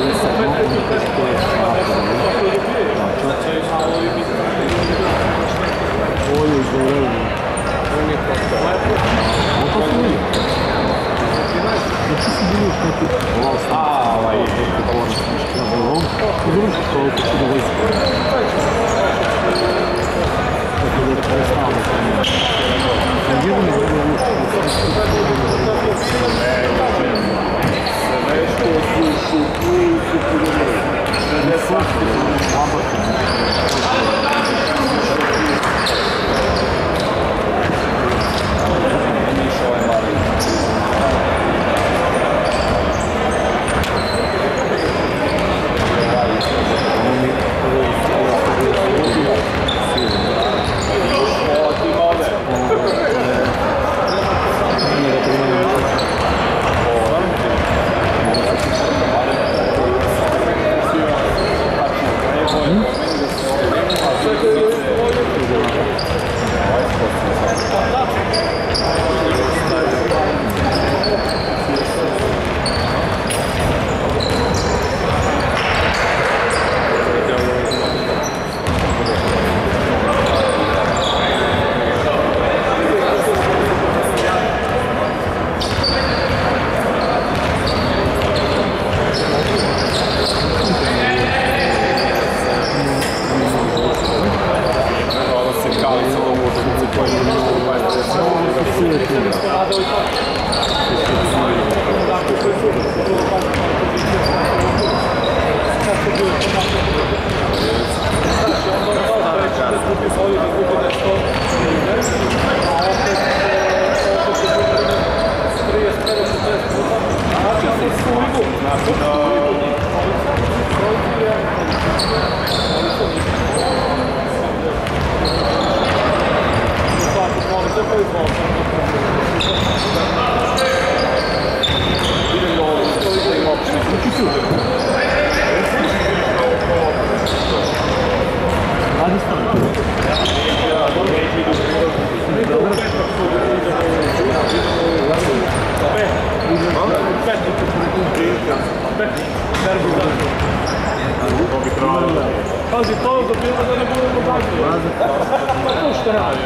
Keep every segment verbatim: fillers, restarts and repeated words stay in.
Pazi, to dobiera da ne budemo takvi. To što radi?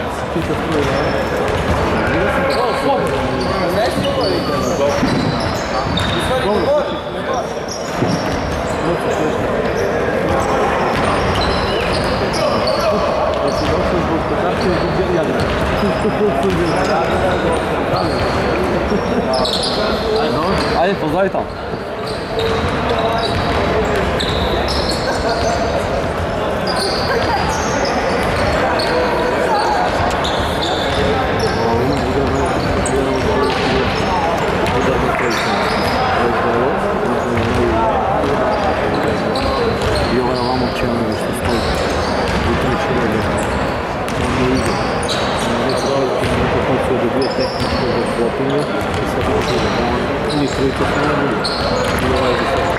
O, slobodno. Ne slobodno. Dobro. Ajde, pozdravi tamo. I ovaj ovamo čelno što stoji u treći rede. On je ide. Neko hoće da dobije tehničko za sklopenje i sad može da on ili sliče s nama i ovaj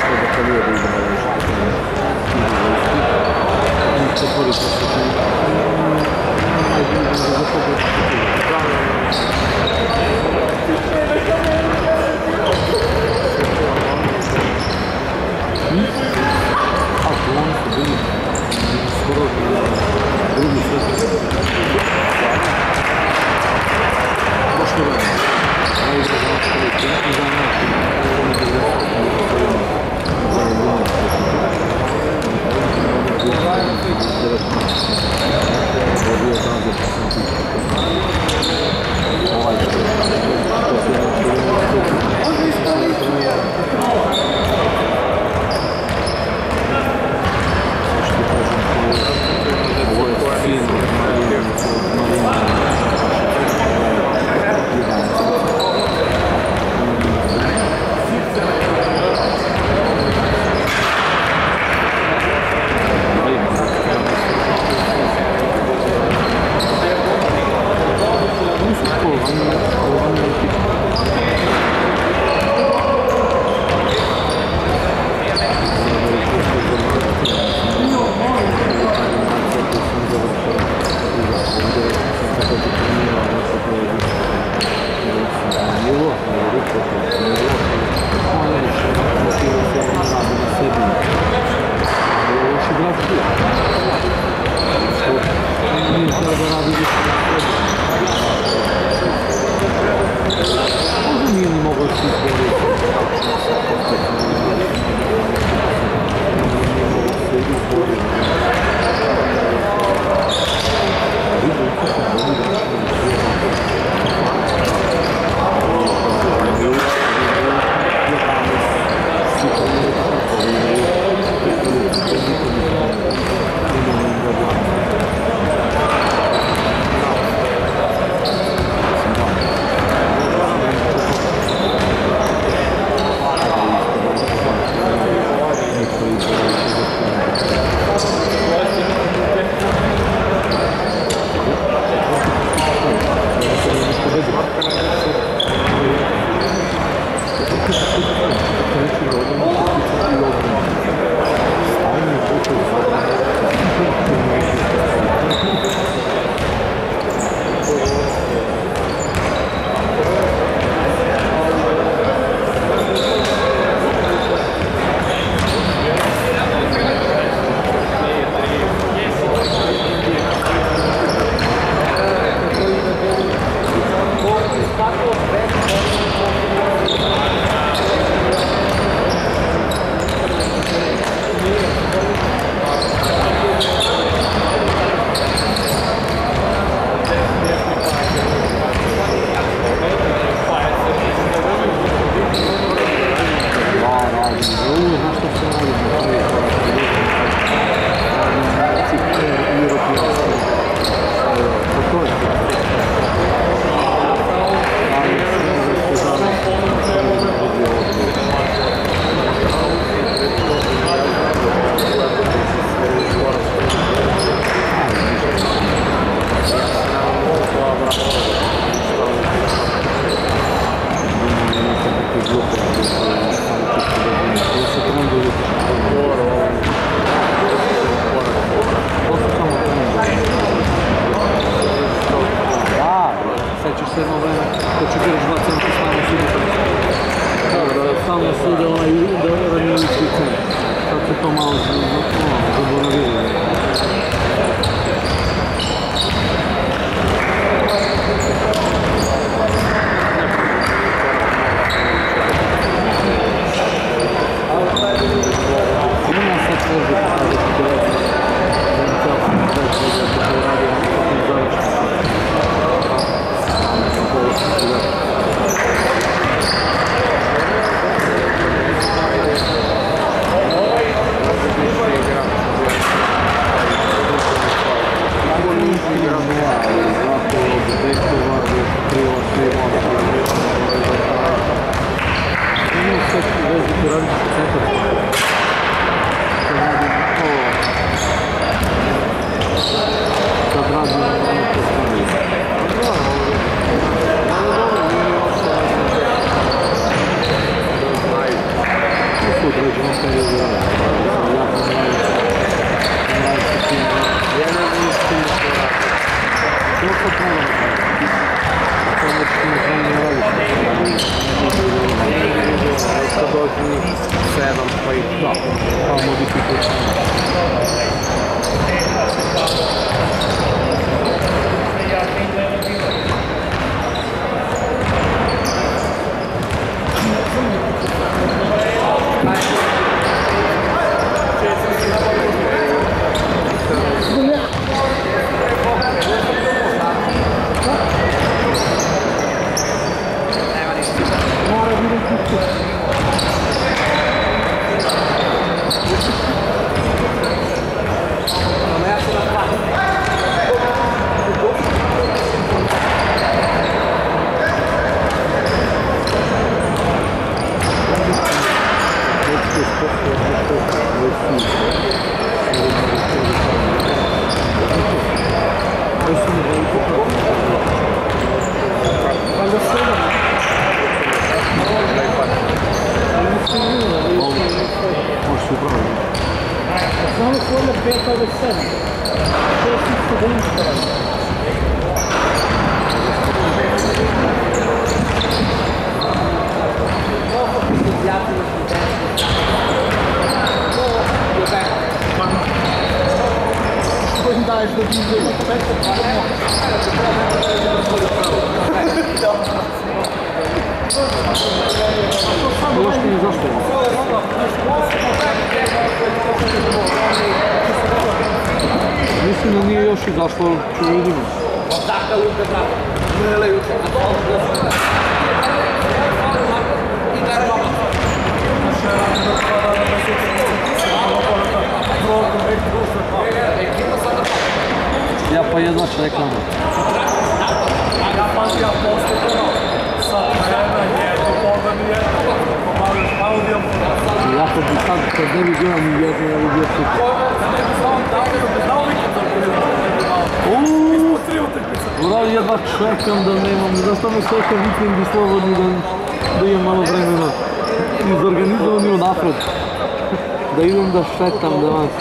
Šetam da vas.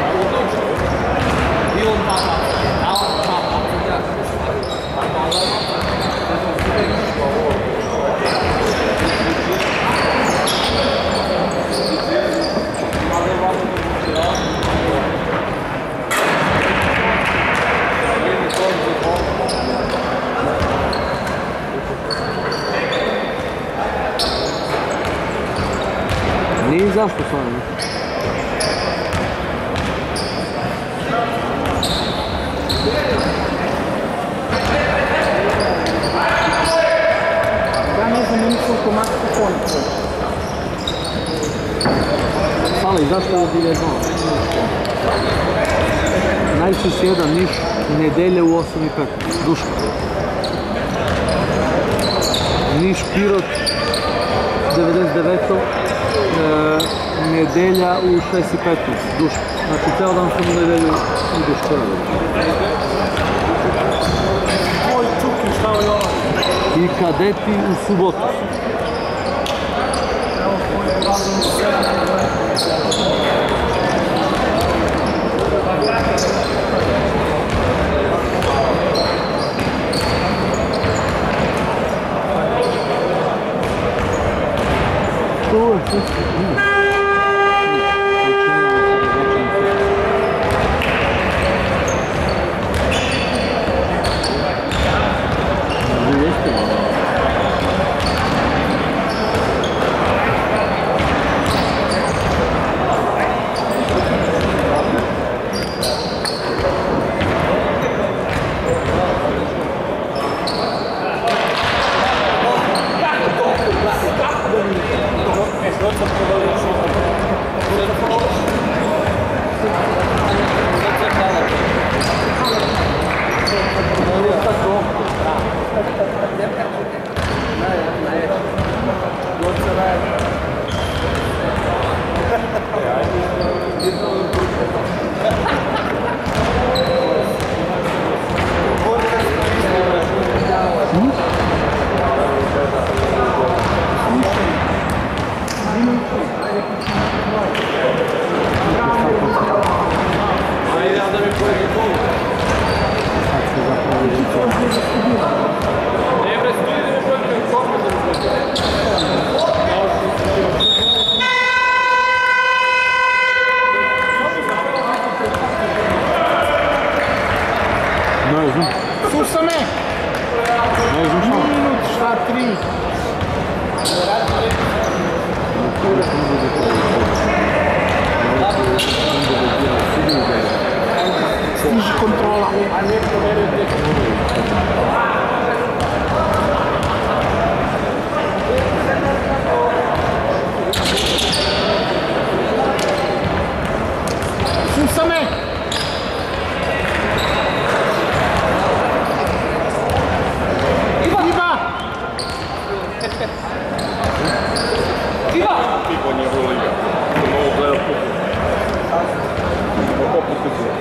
Nije zašto sam. Ali zašto je divizion? Najčešće jedan Niš nedelje u osam i petnaest. Duško. Niš Pirot devedeset deveto E, nedelja u šest i petnaest. Duško. Znači ceo dan sam u nedelju u Duško. Moj Čuki, šta je ono? I Kadeti u subotu. To je sve sve. Stiži kontrola. Sluša me! Iva! Iva! Tipo njegovu liga. Ovo gleda poput. Poput kuću.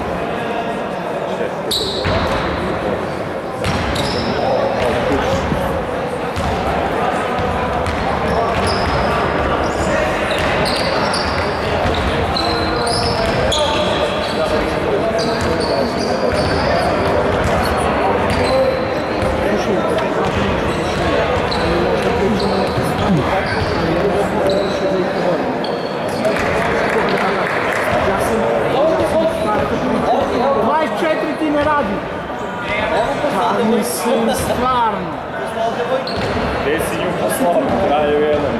dvadeset četiri ti ne radi. Pa mislim, stvarno. Gdje si nju poslao? Kraju jedan.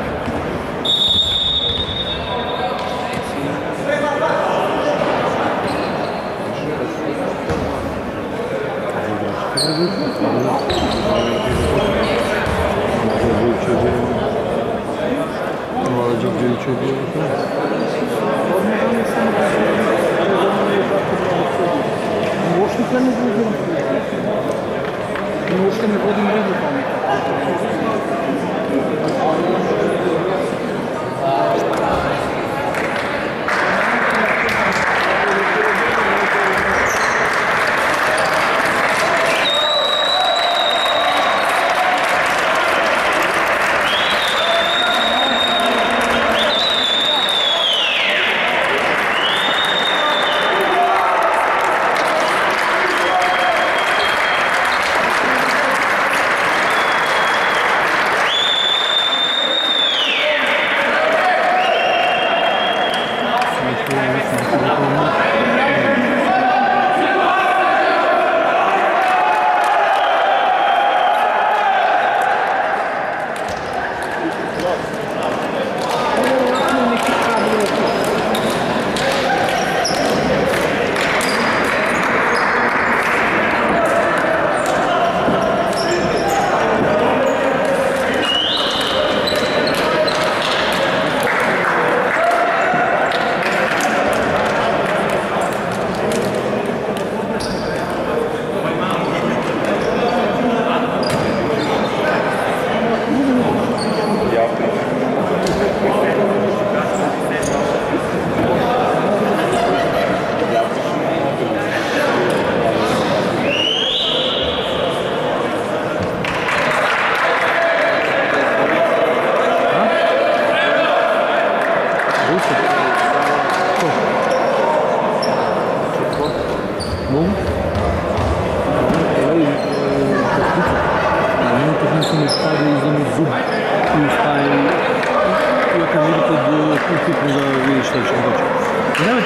Uopšte ne vodim. Uopšte ne vodim redu tome.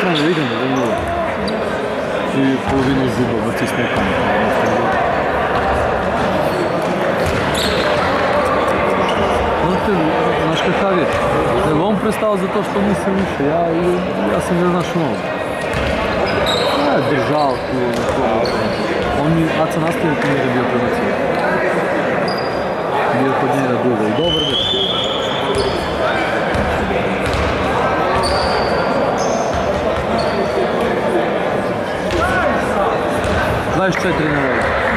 krene, vidim da zanimljivo. I polovinu zuba vrti smekanje. Znate, znaš kakav je? Nego on prestao zato što nisam više, ja, ja sam ga znaš ono. Ja je držao tu, on mi, Aca nastavnik njega bio prebacio. Bio kod njega dugo i dobar dečko. dvadeset četiri nula.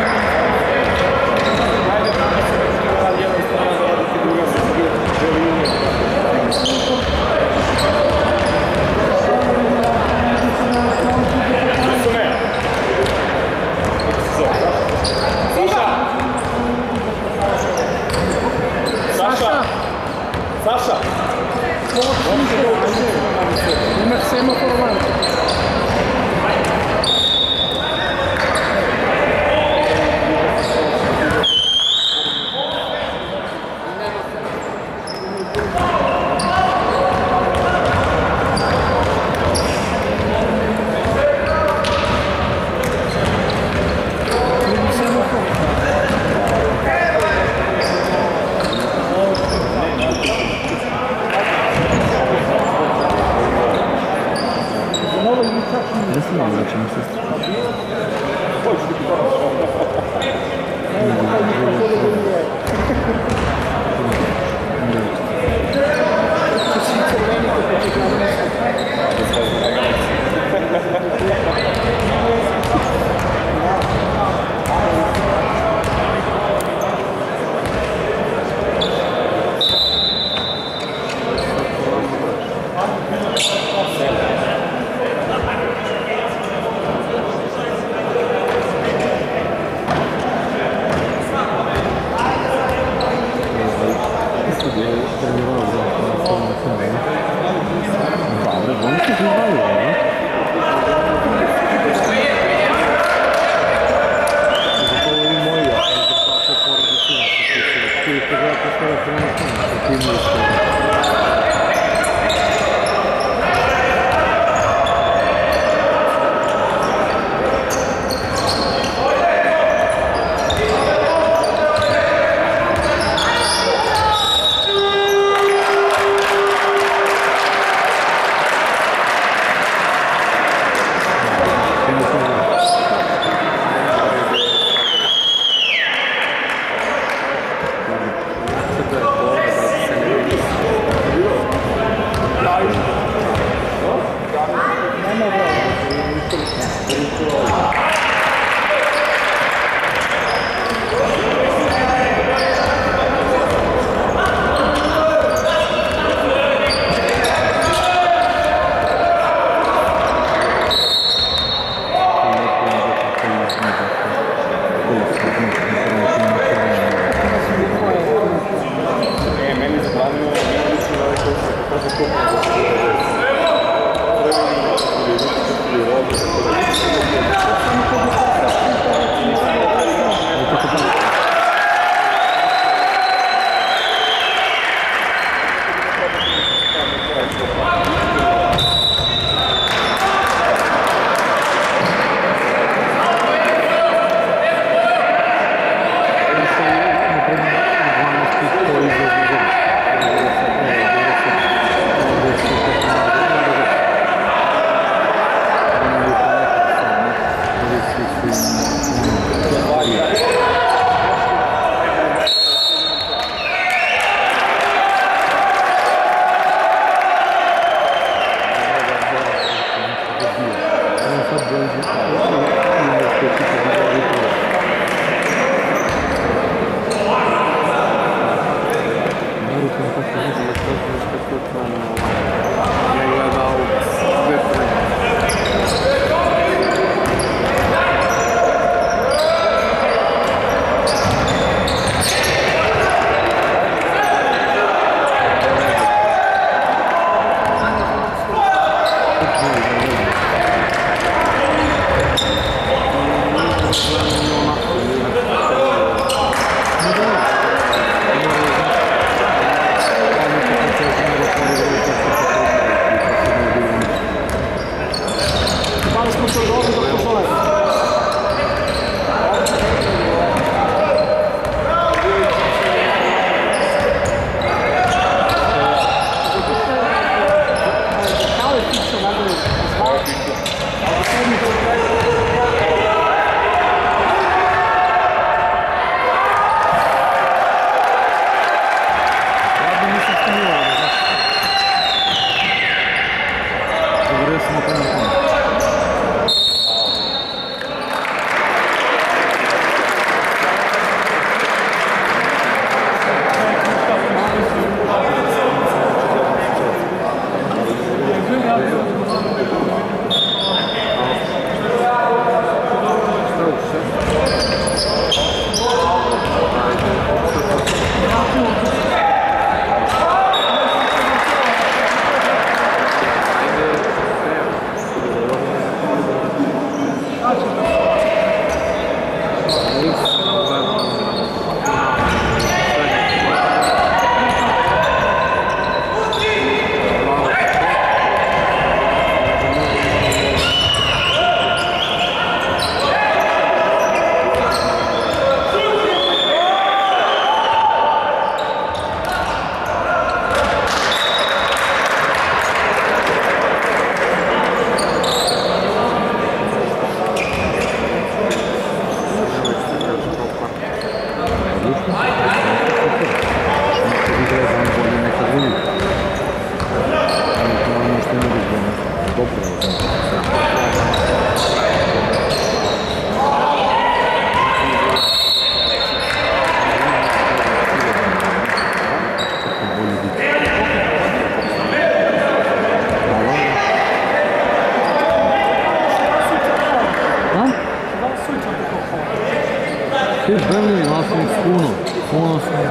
Saša! Imaš semafor van. Jesam vam vraćam u sestru. gledao sam okrenu tamo. Ti Burnley, naslednik s puno, puno sam.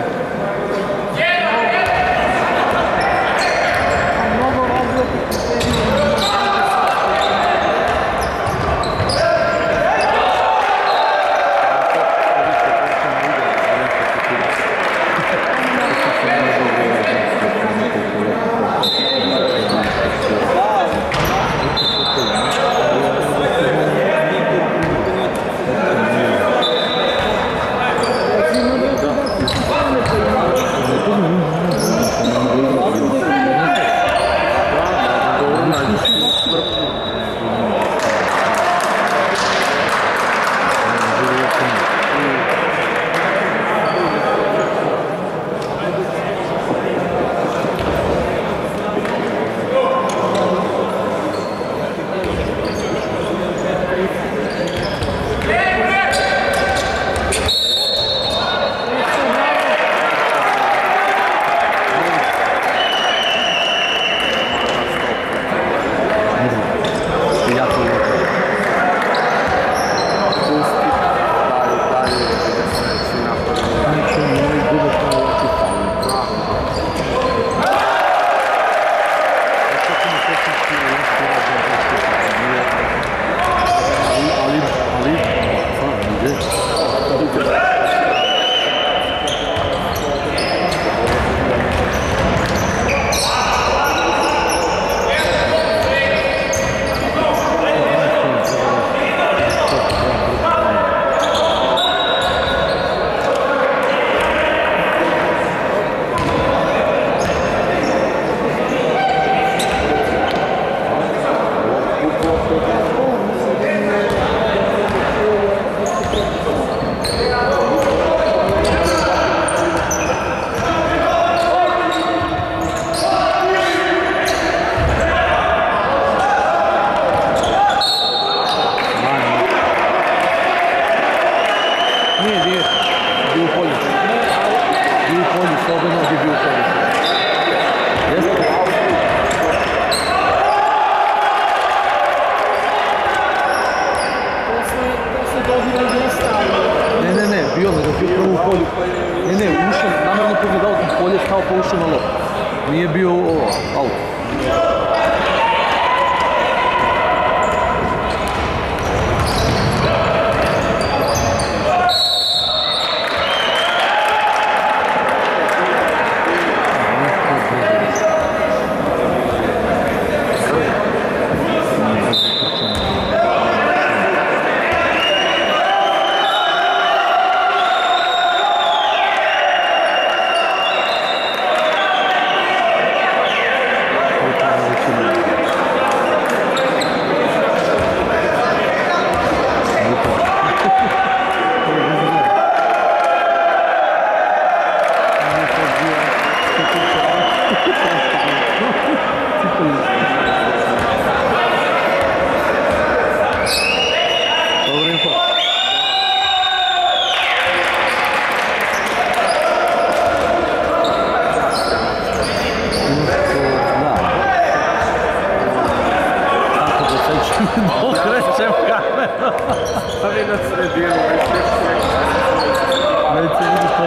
Nije bio ovo, out. Thank you. Okrećem kameru. Stavi na sredinu. Neće vidi to.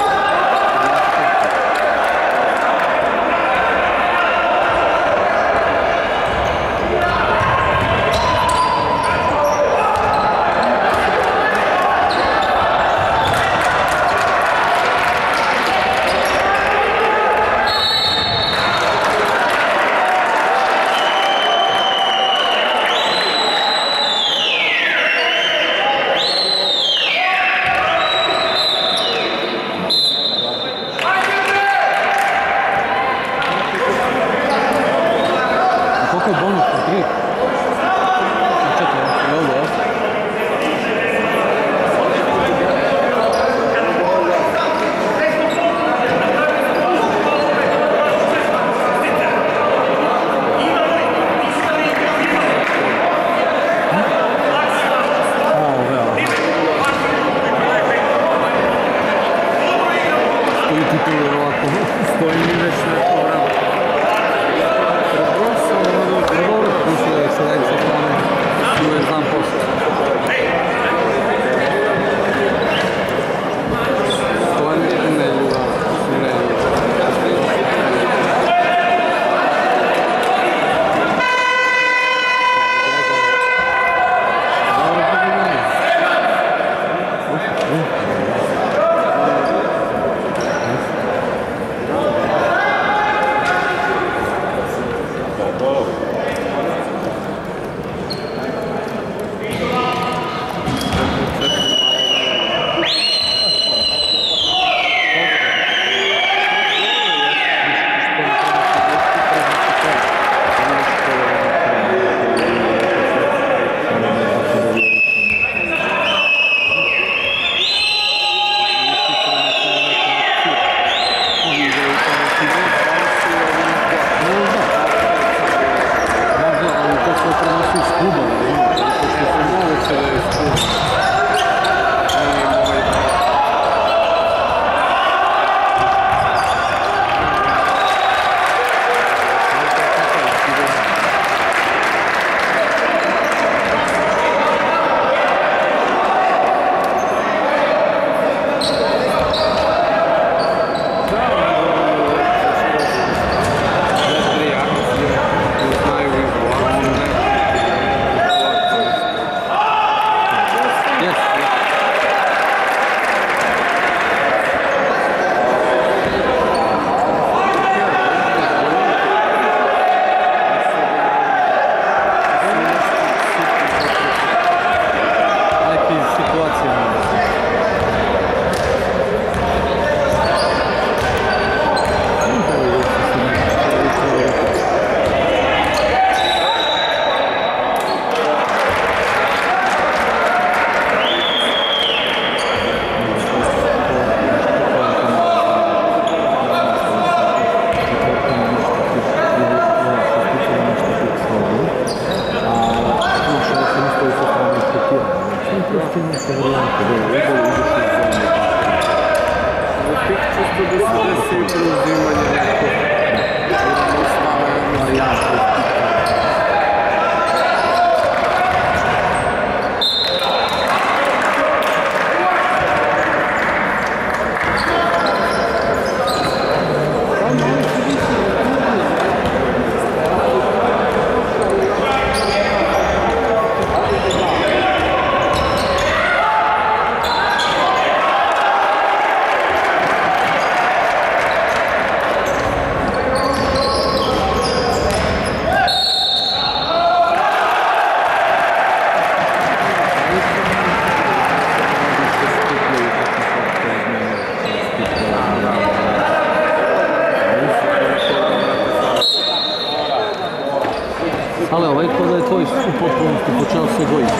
Ale ovaj kao da je tvoj u potpunosti počeo se gojiti.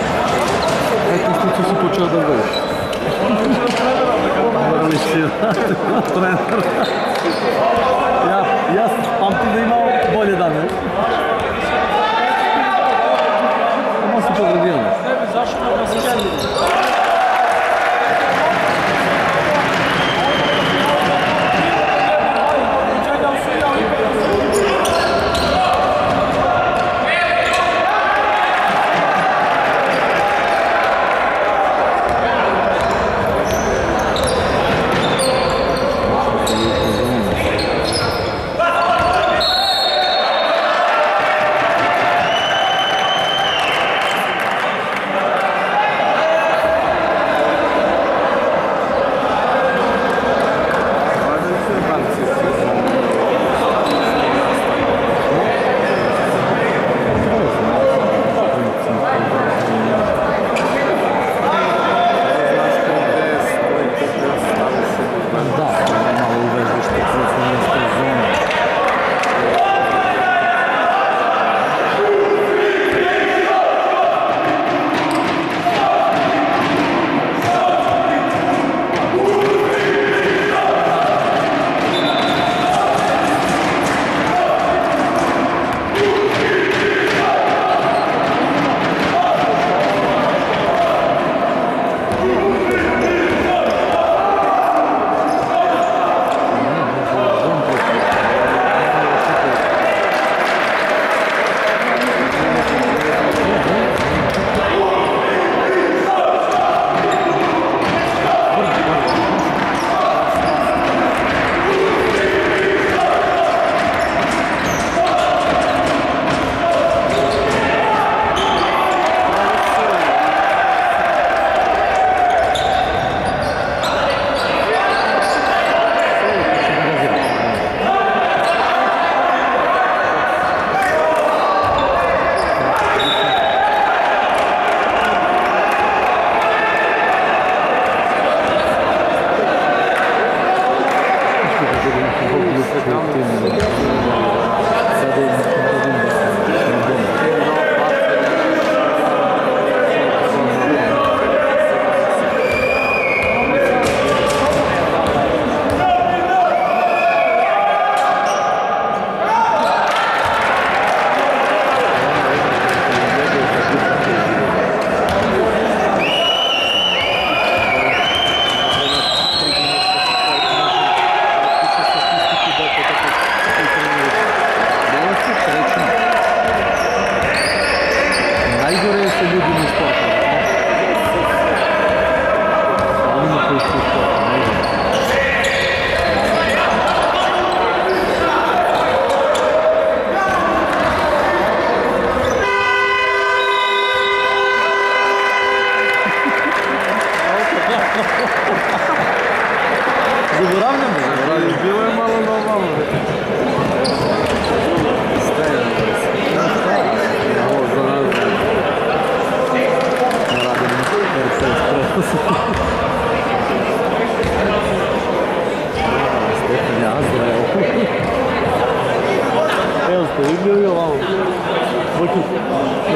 Eto što ću si počeo da gojiš. Morali si da trener. Ja, ja pamtim da imao bolje dane. Ono se povredio. Ne bi zašao na scenu.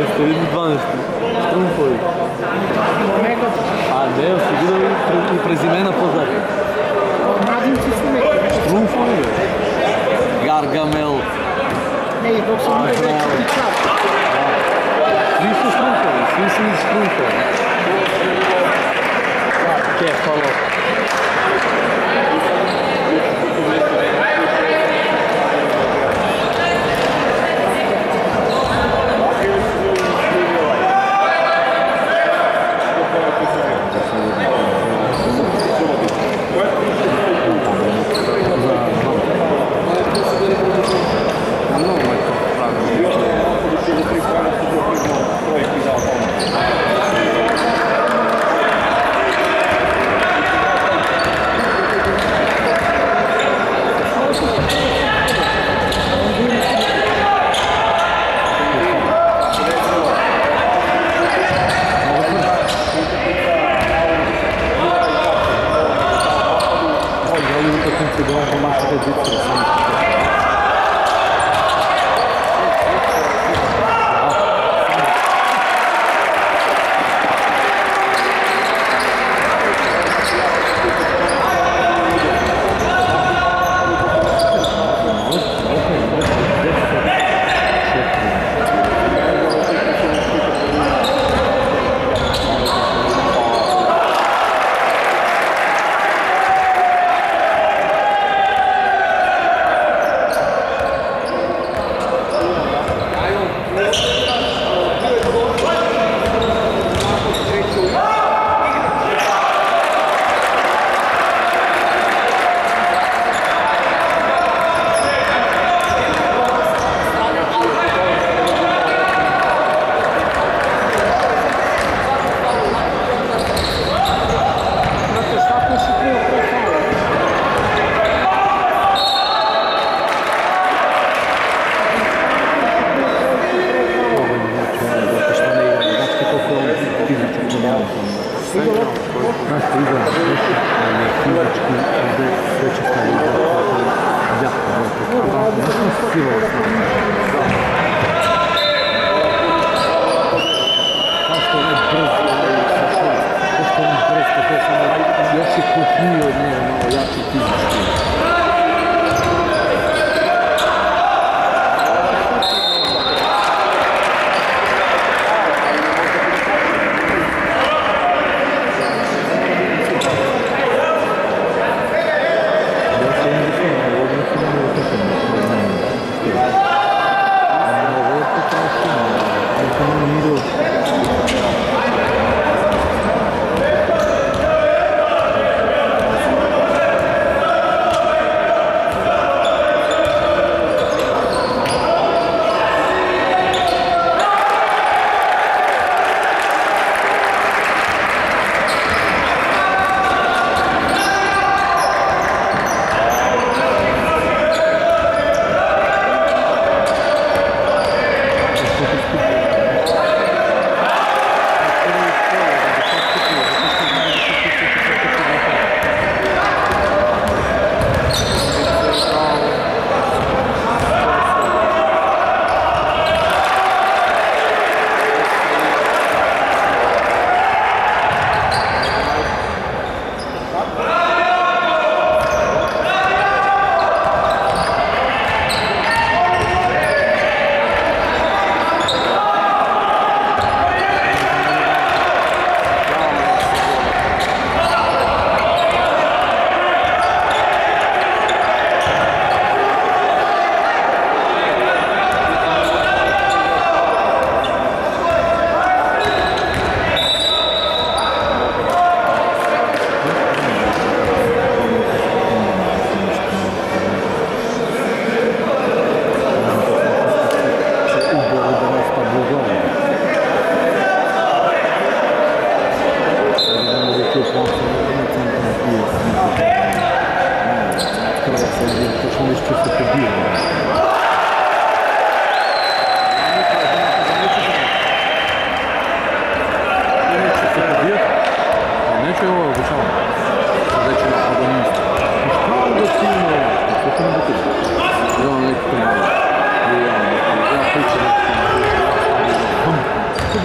jedanaeste ili dvanaeste. Štrumfovi. A ne, su bili i prezimena pozadnje. Mladinci su neki. Štrumfovi. Gargamel. Ne, dok su mi već i čak. Svi su štrumfovi, svi su iz štrumfovi. Kefalo.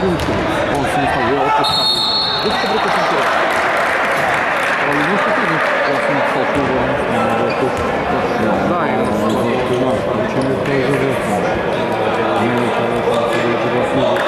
получилось. Он се не ставил, опет ставил. Вижте, брата съм това. Але не ще ти, аз съм написал, че уволен съм на върху. Да, и на това. Че ми това е завърху. Не е това, че се да е завърху.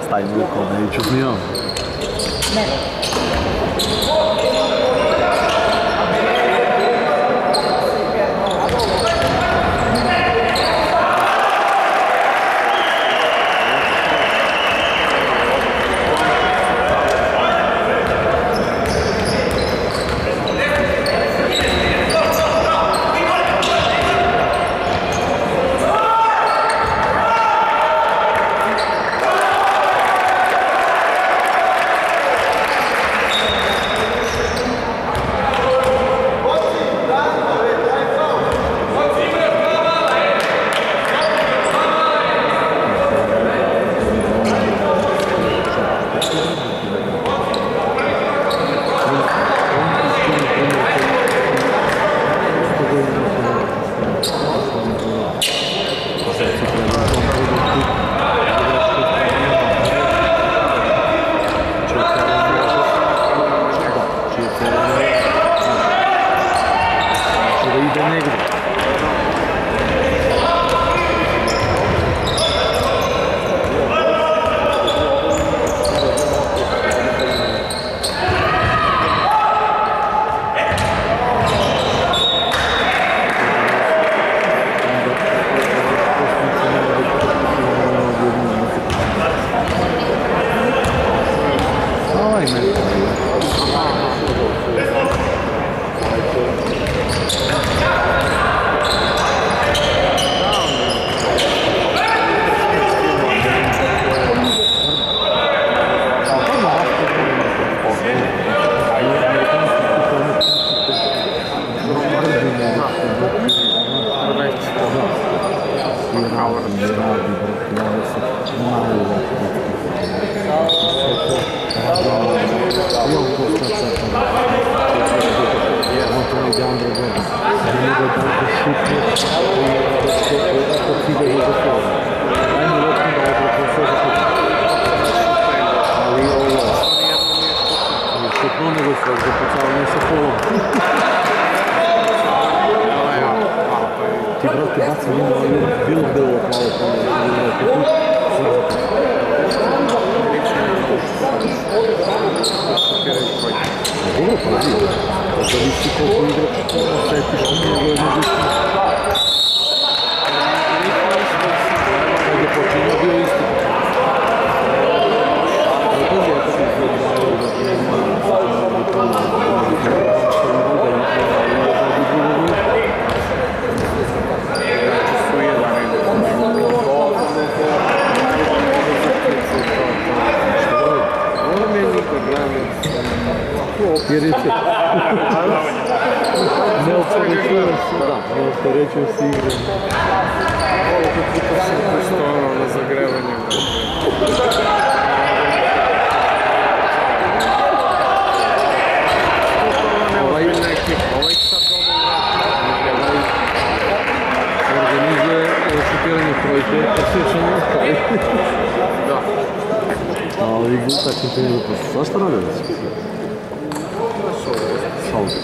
Stai Mirko, neću zmijom. Ne. Jer je se... Ne opterećujem se, da, ne opterećujem se igre. Koliko puta sam puštao ono na zagrevanje. Ovaj neki, ovaj sad dobro organizuje šutiranje trojke, pa sve što ne ostavi. da. A ovi glutak ne ne dopusti. Sva šta rade da se? Salve.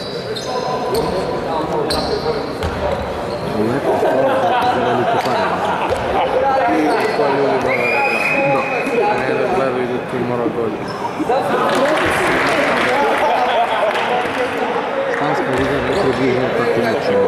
Lepo stvar za velike pare. To ljudi mora da gleda. Ne da gledaju da ti mora dođe. Španska liga ne približno tako nečemu.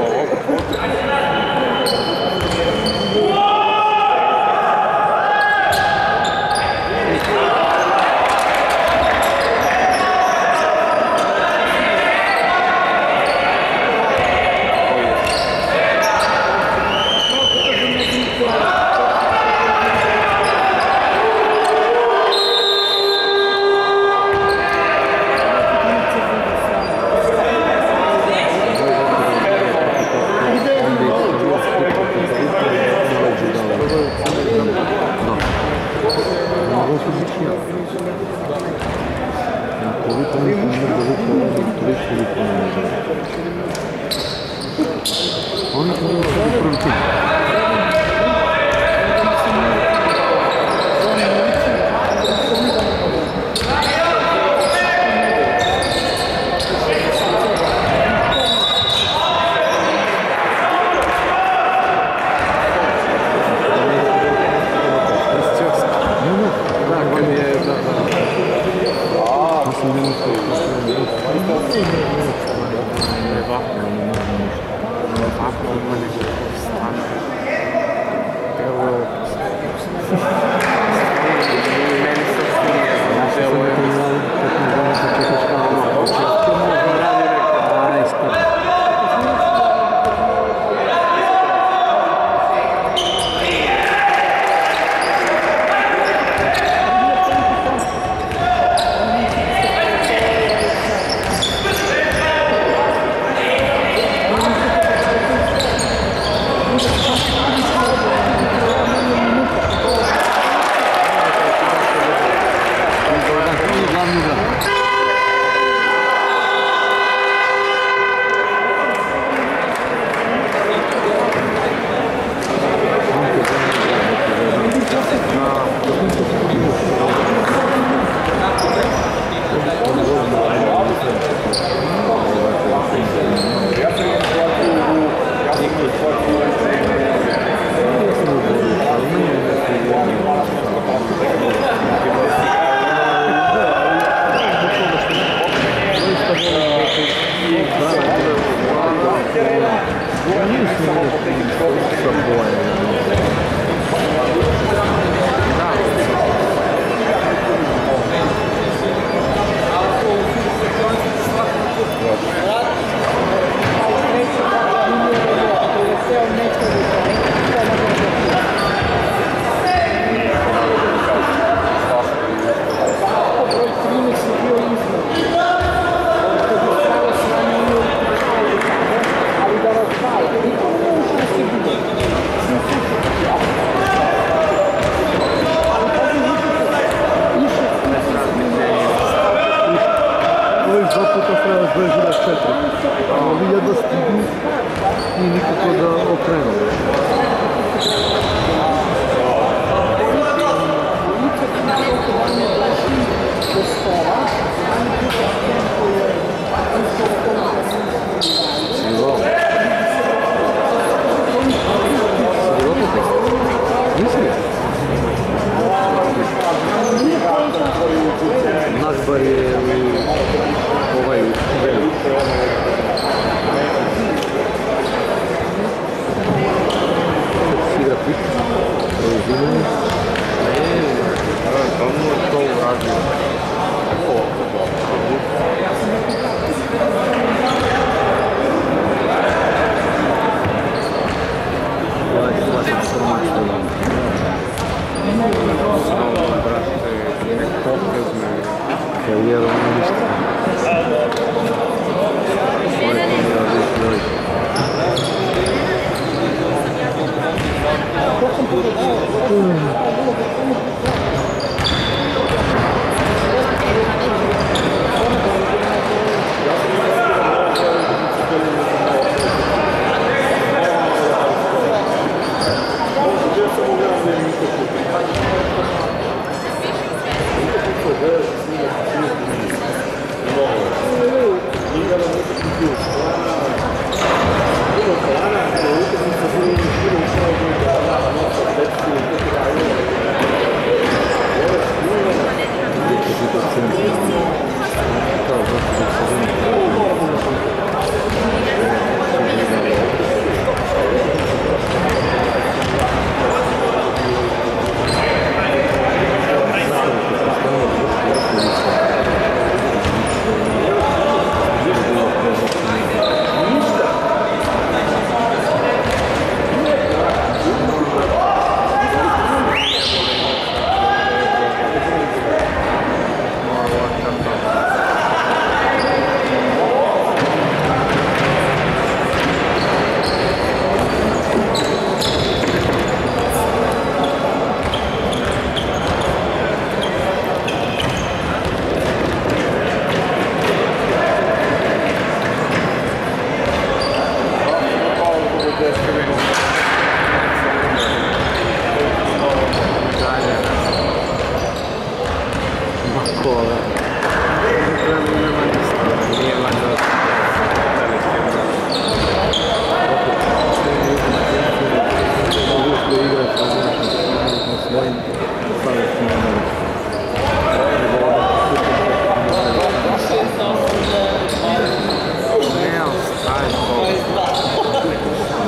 Não, sai,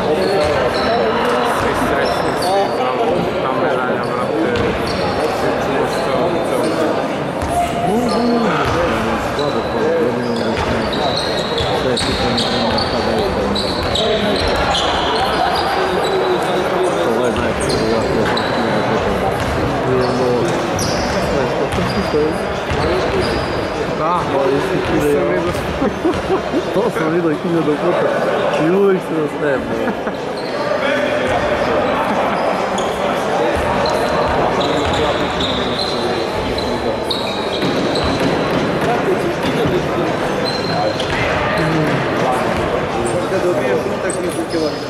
Svi srećni, svi znamo, ta medalja, brate, svi čuo što je ovo celo. Slabo to je jedino sve je pitanje vremena kada je to. To je najprije, ja to znam i onda sve što trši to je. Da, nisam vidio. To sam vidio hiljadu puta i uvijek se nastajem. Da dobiješ utakmicu kilometra.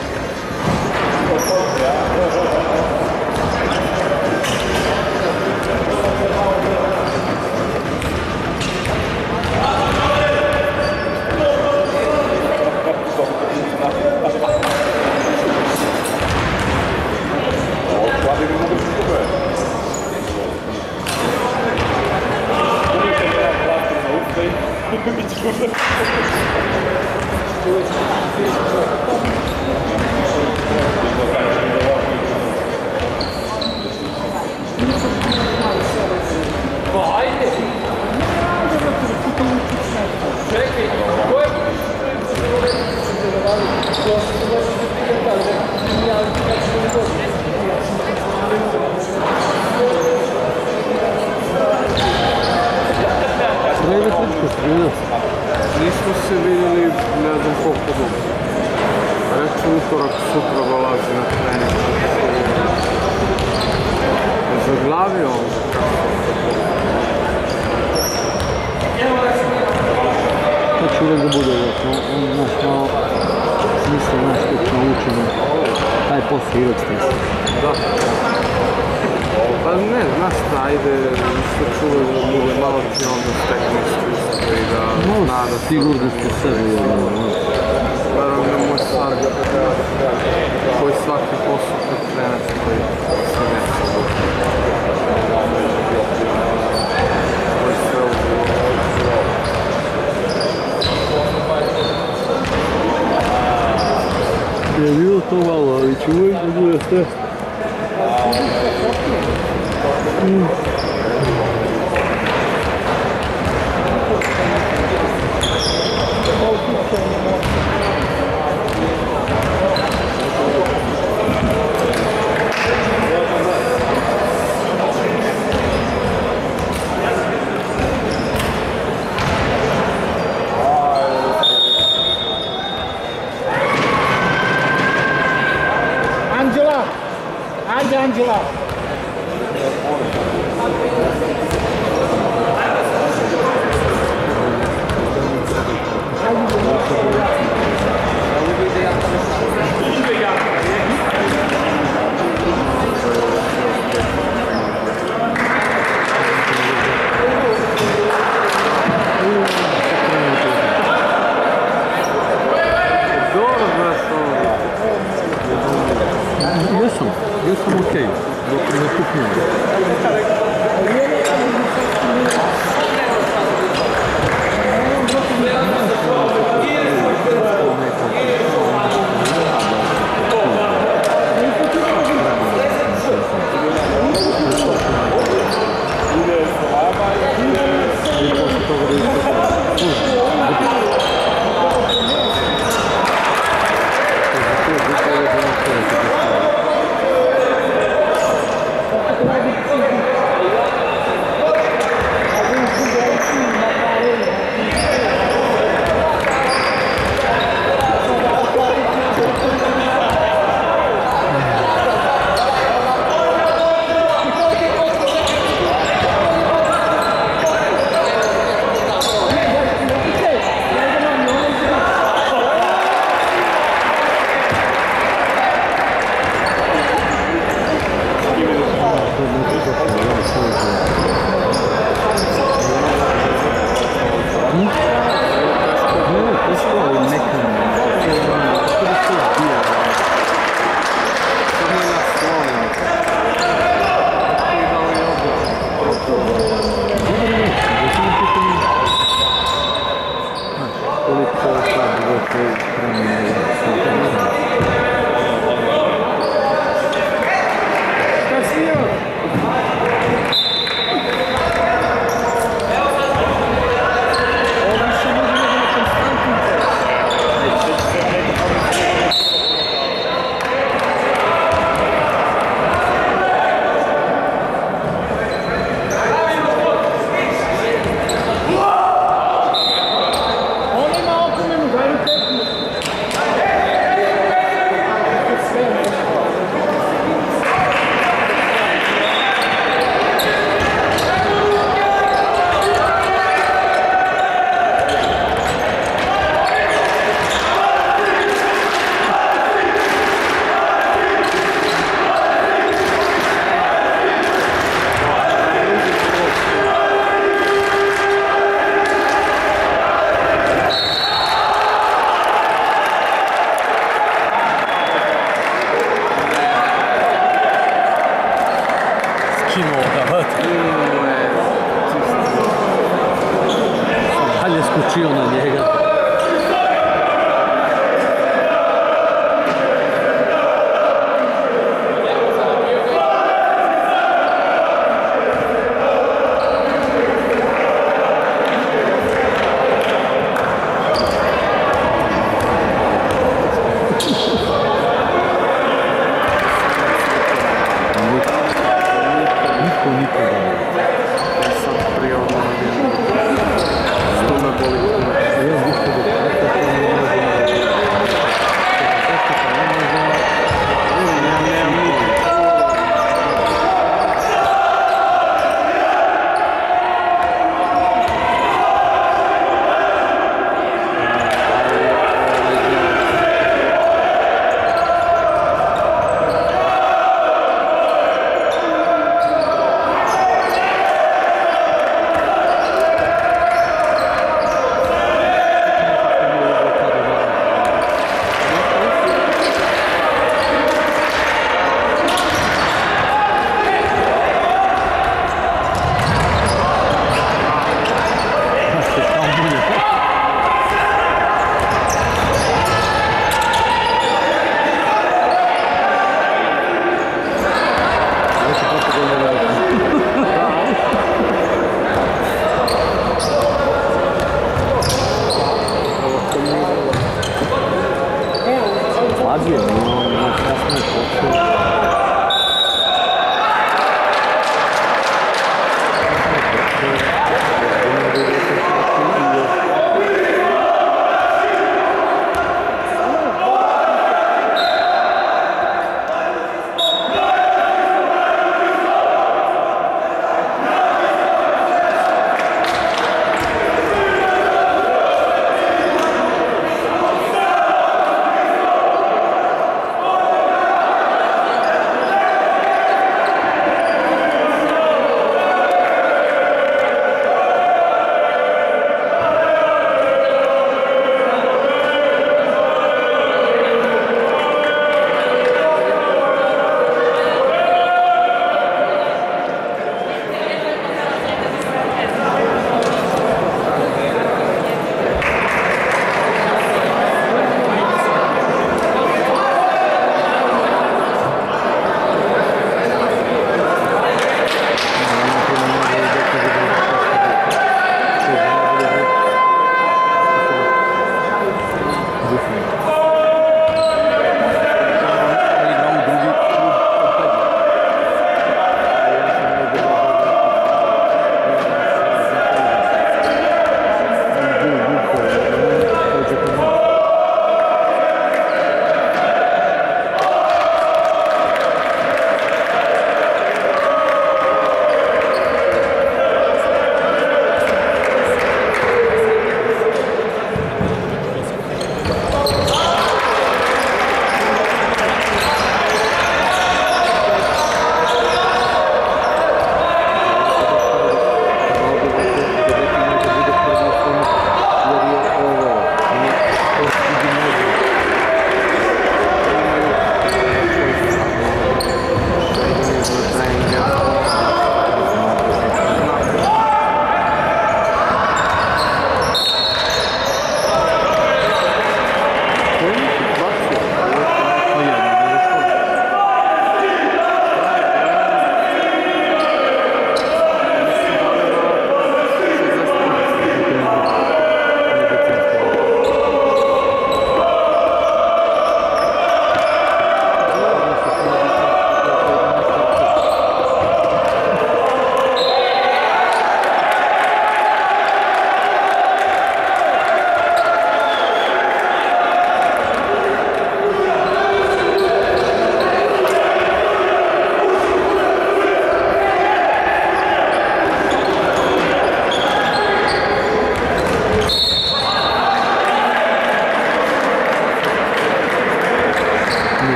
Nismo se vidjeli, ne znam koliko dugo. Reći utorak sutra dolazi na trening. Zaglavio on. To će uvijek da bude, on znaš malo smisla nešto naučeno, taj posao uvijek stresa. Da. Pa ne, znaš šta, ajde, što čuvaj da bude malo ti onda stekne iskustva i da zna da sigurnost u sebi je ono. Naravno, moj sarga koji svaki posao kad kreneš koji se neće doći. Koji sve uvijem. Je bilo to malo, ali će uvijek da bude stres. Mm. Angela! Ajde, Angela! Jesam, jesam okej, dok ne kupim. radio, no, no, kasno je počeo.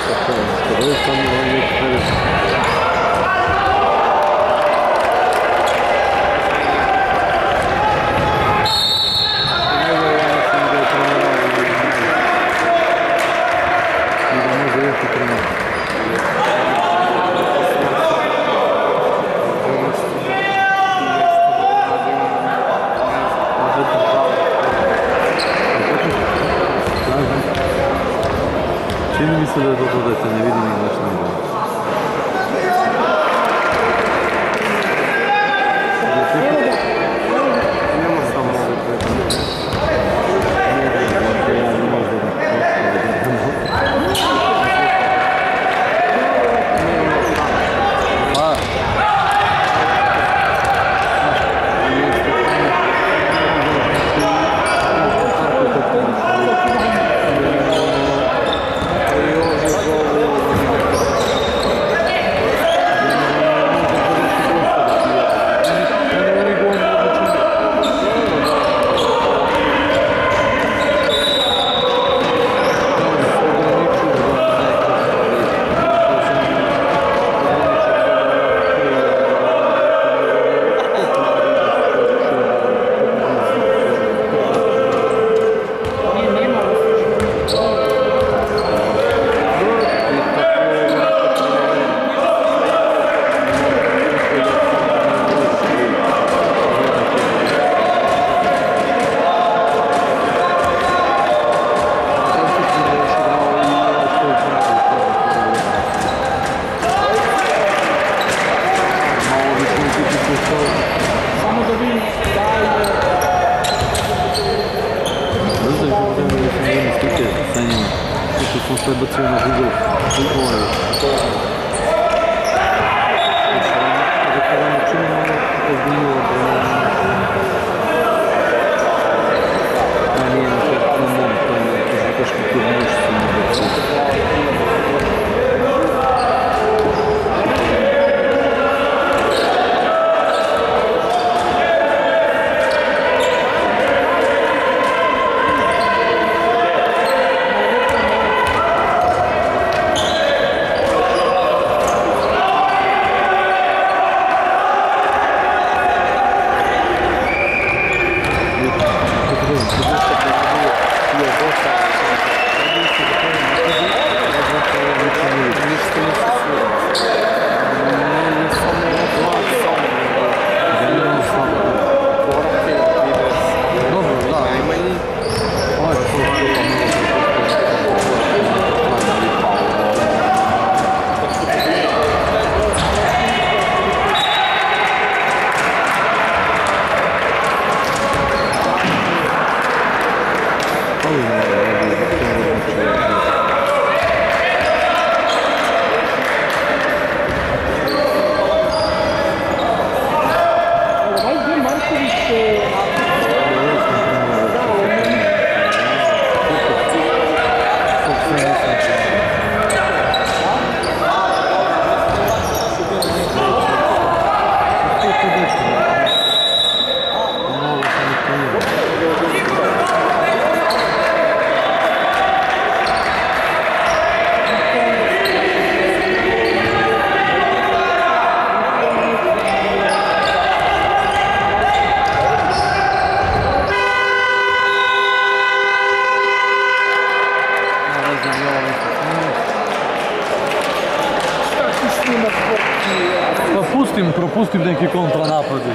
Къде е само на някакъв перес? Чини ми се да е toto dete, ne vidim ih baš najbolje. Nema samo ovo dete. Sam sve bacio na Google. Google. Kada kada ne čini malo ozbiljnije od ma nije na to na mom, to je zato što tu nešto ne bacio. Пропустим, пропустим neki kontranapadi.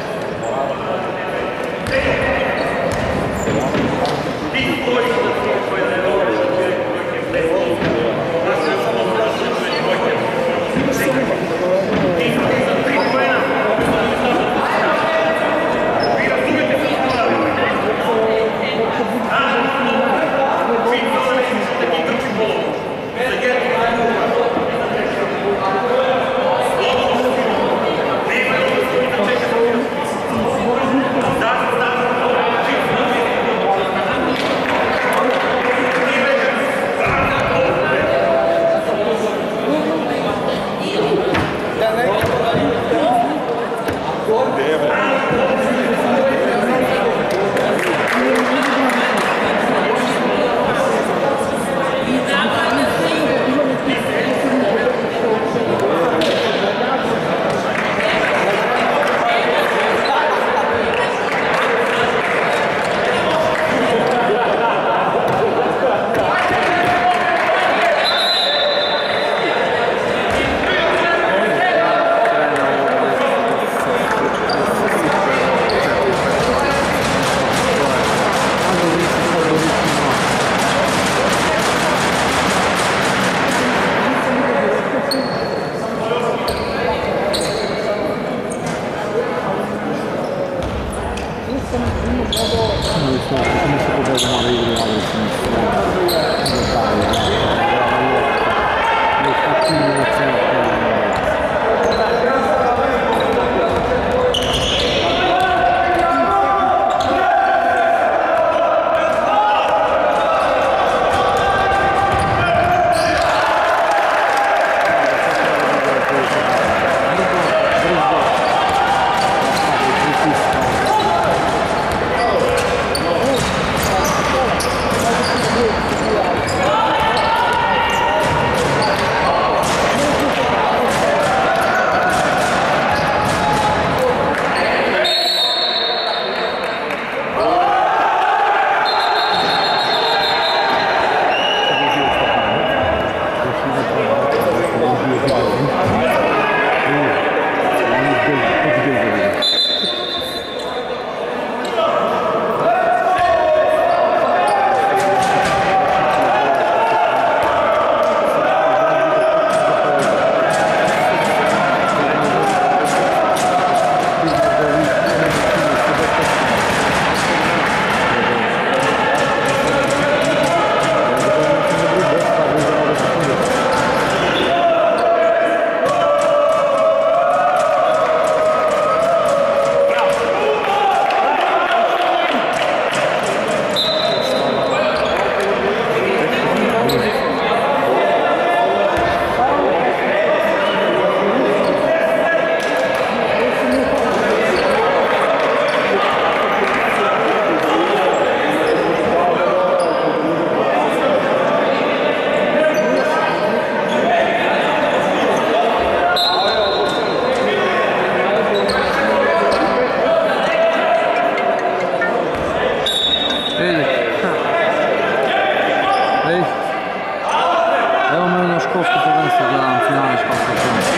Polsko prvenstvo gledam finale školskog prvenstva.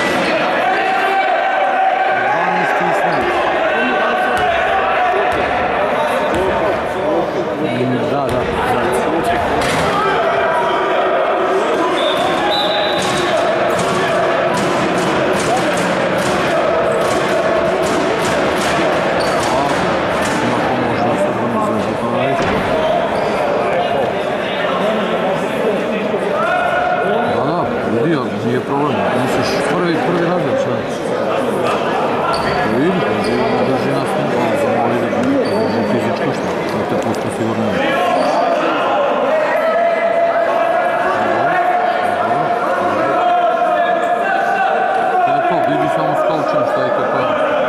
dvanaesti i sedam. Da, da, da. Nije problem, misliš prvi, prvi razred, šta? Vidi, drži nas ne, a zamoli da drži fizičko što, da te pusto sigurno ne. To je to, vidi samo s kaučem što je to to.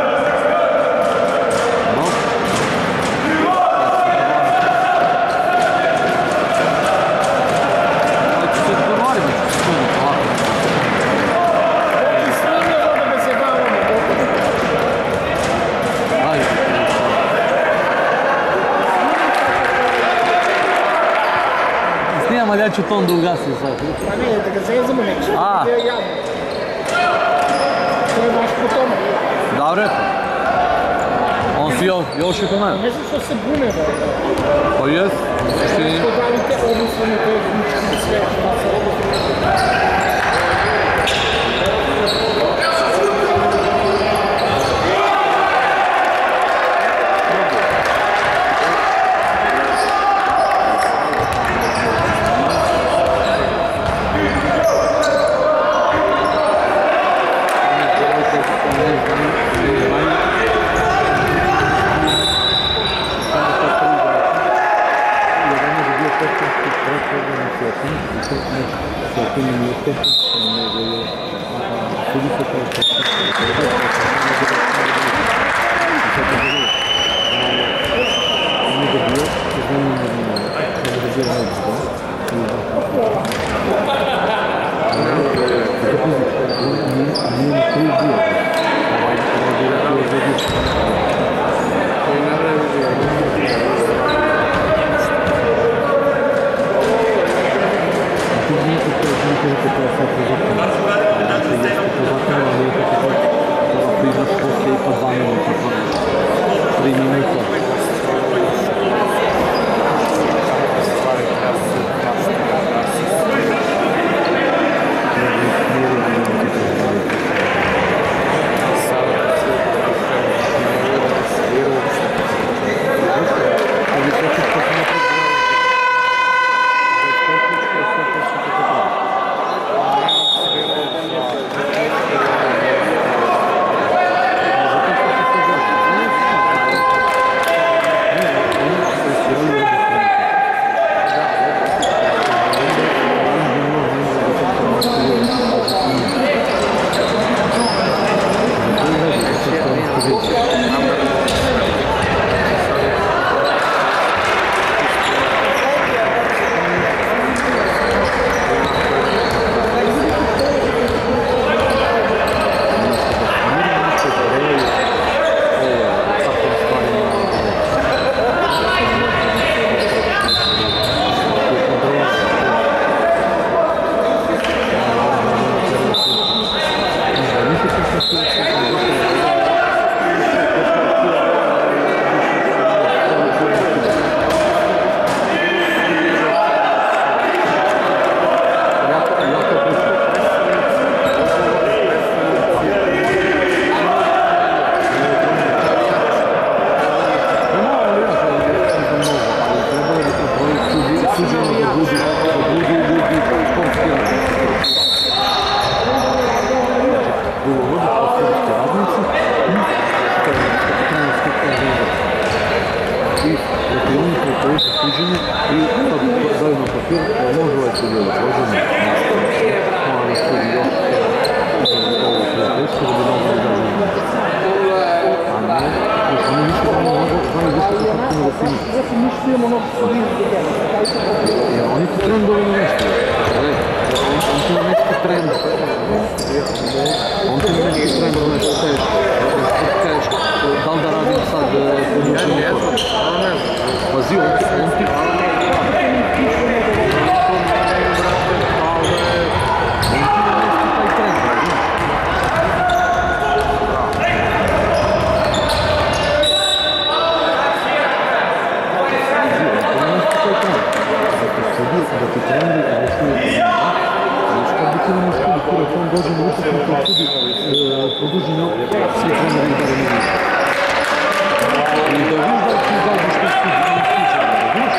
Ali ja ću to onda ugasim sad. Pa ne, da ga zezamo neće. A. To je javno. To je baš po tome. Dobre. On si još je kod mene. Ne znam što se bune da je. Pa jes. Što davite obuslane tehnički sve što se obuslane. Oni ti trendovi nešto. On ti ima neki trend. On ti ima neki trend, nešto teško. Da li da radim sad ponučenje? Ja ne znam, ne znam. Pazi, on ti... nam dođe na utakmicu koji sudi produženje svi treneri i barem ne više. I da viš da ti izađeš što sudi, da viš.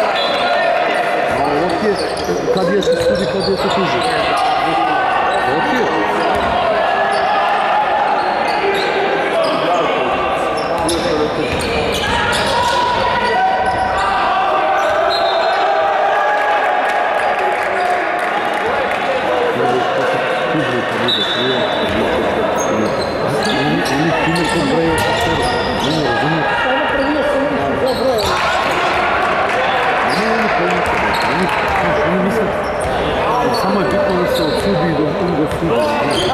A ovdje kad je se sudi, kad je se tuži. Ovdje. Samo je bitno da se odsudi i da ga sudi.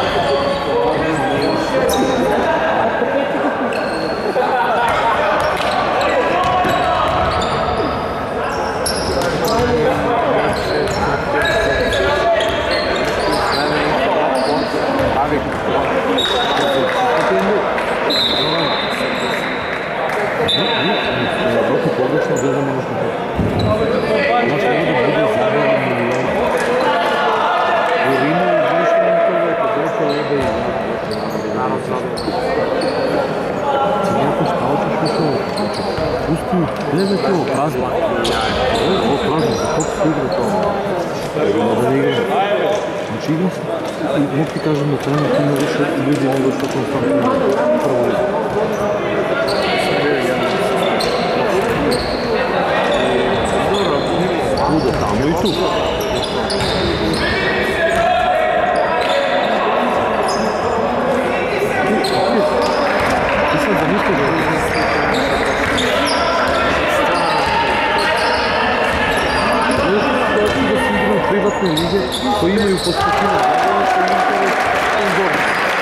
Gledajte ovo prazno. Ovo prazno, za koliko se igra to? Da ne igram. Znači igram se. I mogu ti kažem da trenutno ima više ljudi nego što konstantno ima prvo ligu. Bude tamo i tu. Ti sad zamislio da je privatne lige koji imaju pospjećinu ono što je interes sponzora.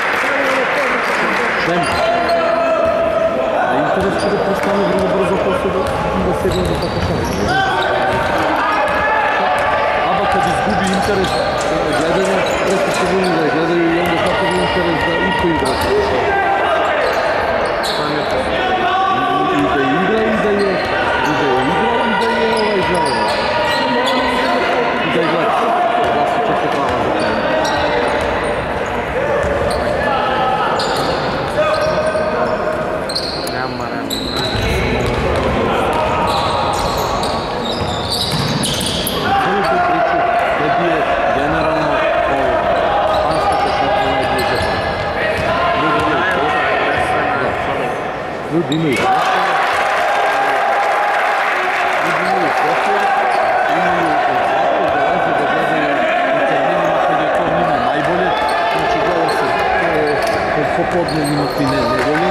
Šema. A interes će da postane vrlo brzo posle da se gleda tako šema. Aba kad izgubi interes gledanja, preko se voli da je gledaju i onda tako da interes da i ko igra. I da je igra i da je igra i da je ovaj žao. Da je gledaš, da se često prava za tebe. Nema, nema. Cijeli tu priču tebi je generalno ovo, španska košarka najbliže pa. Ljudi imaju poslove. Ljudi imaju poslove. Imaju popodnevnim opine ne volim.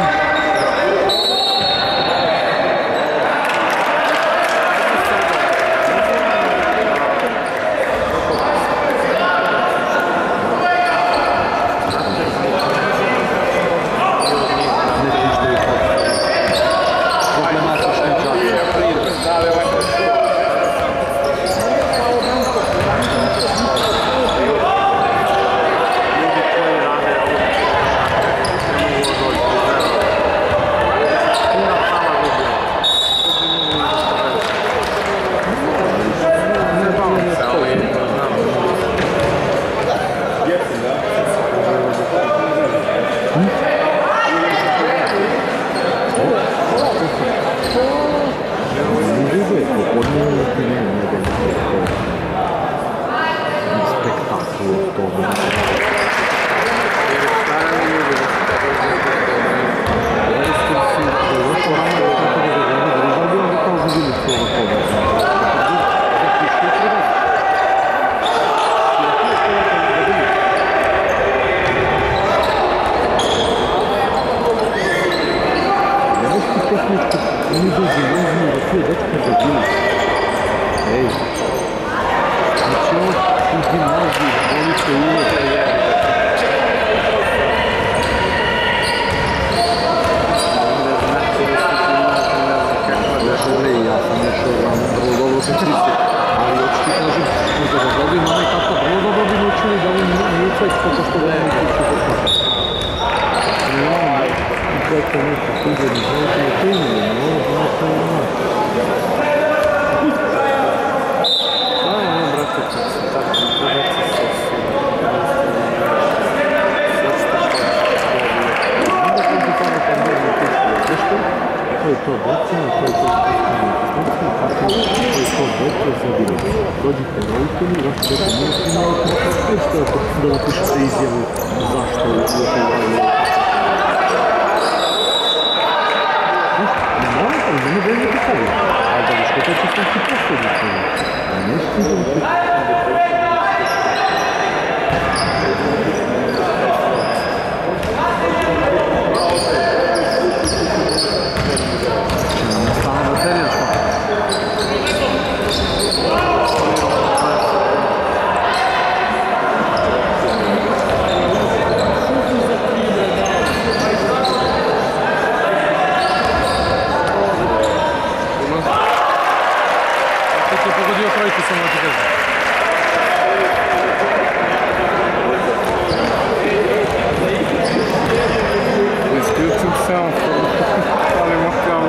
Ne pištaju problematične čaše. dođite roditelji, vaš čeka možete imati nešto da napišete izjavu zašto u ovoj. Ne morate, ne vezati sebi, ali da viš kako će svaki posljedice. Nešto da napišete. Isključim semafor, ali makamo.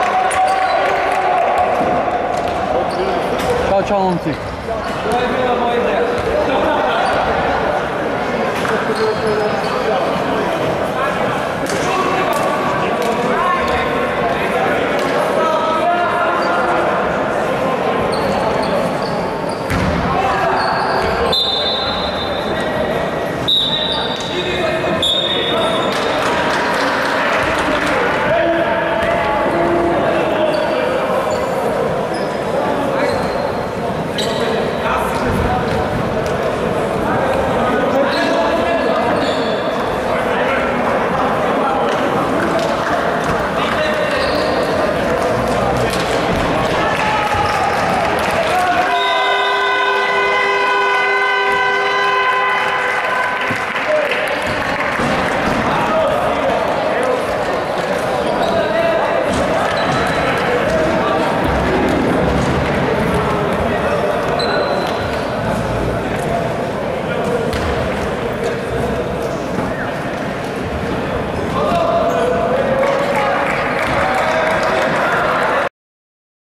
Ćao, momci.